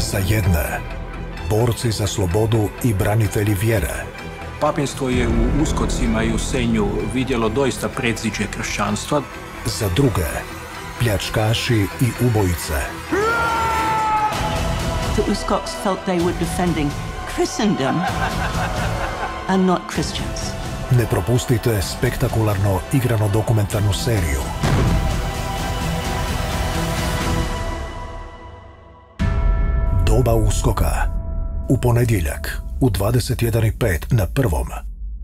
Za jedne, borci za slobodu i branitelji vjere. Papinstvo je u uskocima i u senju vidjelo doista predziđe kršćanstva. Za druge, pljačkaši i ubojice. The Uskoks felt they were defending Christendom and not Christians. Ne propustite spektakularno igrano dokumentarnu seriju. Doba Uskoka. U ponedjeljak u 21:05 na Prvom.